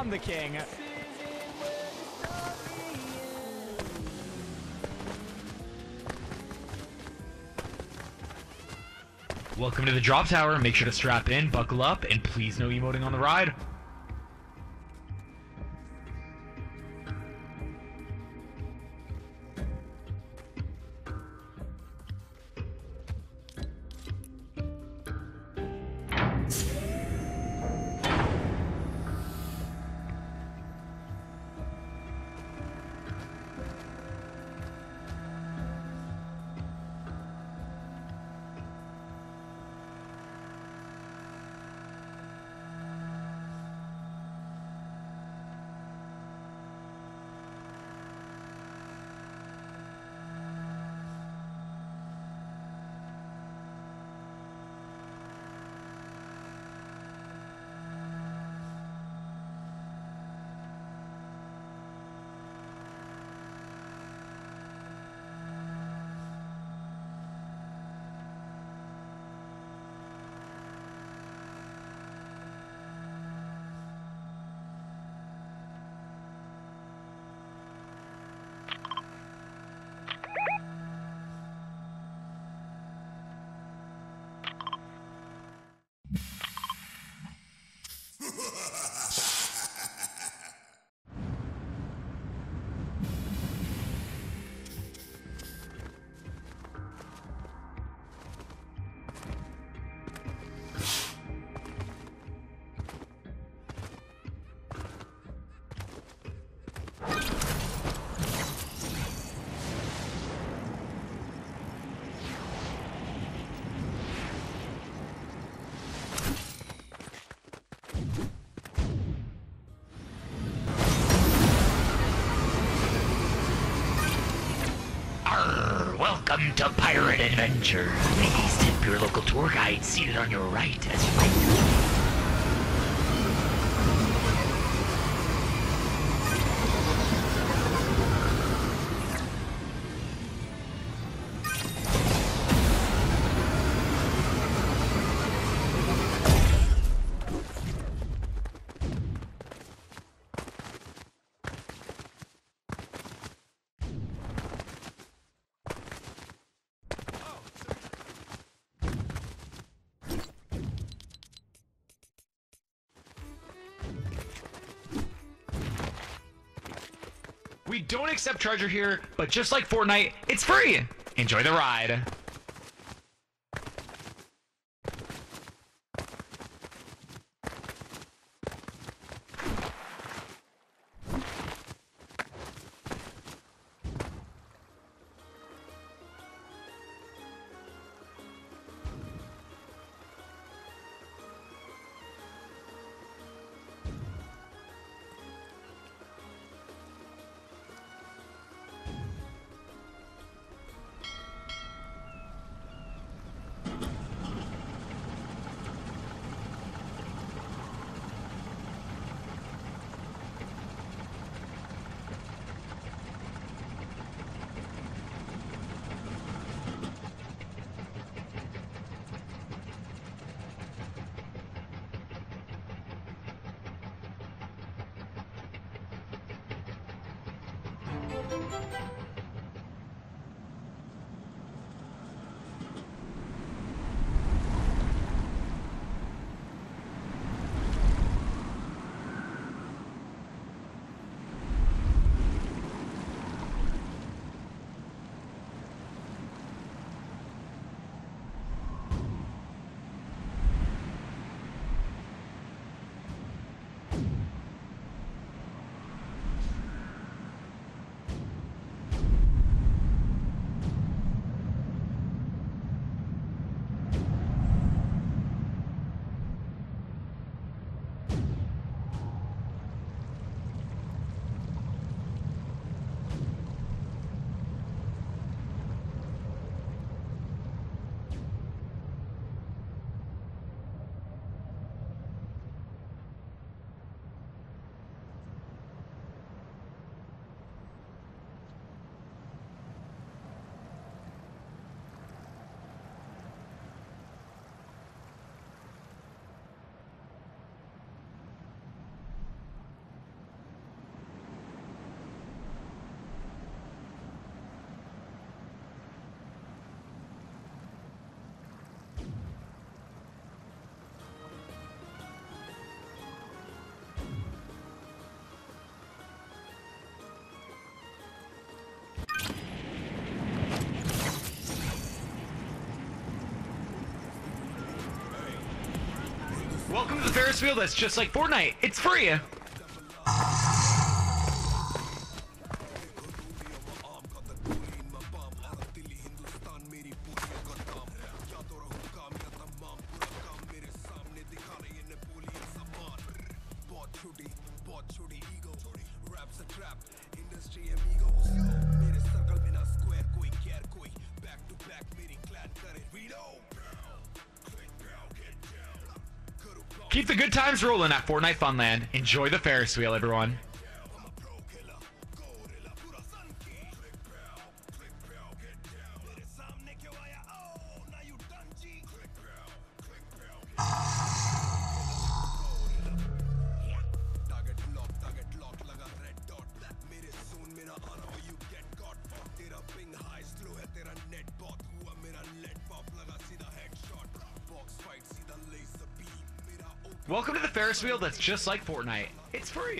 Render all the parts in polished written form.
I'm the king. Welcome to the drop tower. Make sure to strap in, buckle up, and please no emoting on the ride. Welcome to Pirate Adventure. Please tip your local tour guide seated on your right as you like. We don't accept Charger here, but just like Fortnite, it's free! Enjoy the ride. to the Ferris wheel that's just like Fortnite. It's free. Keep the good times rolling at Fortnite Funland. Enjoy the Ferris wheel, everyone. Welcome to the Ferris wheel that's just like Fortnite. It's free.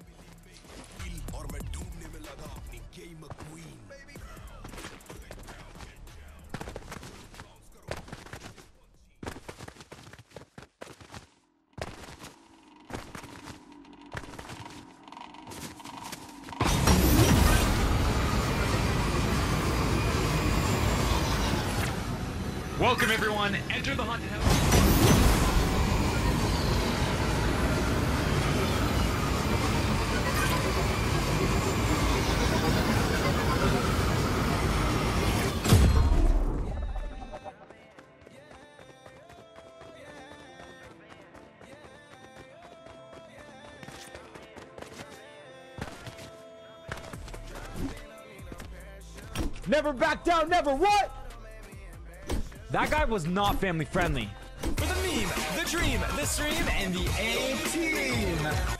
Welcome everyone. Enter the haunted house. Never back down, never what? That guy was not family friendly. For the meme, the dream, the stream, and the A-Team.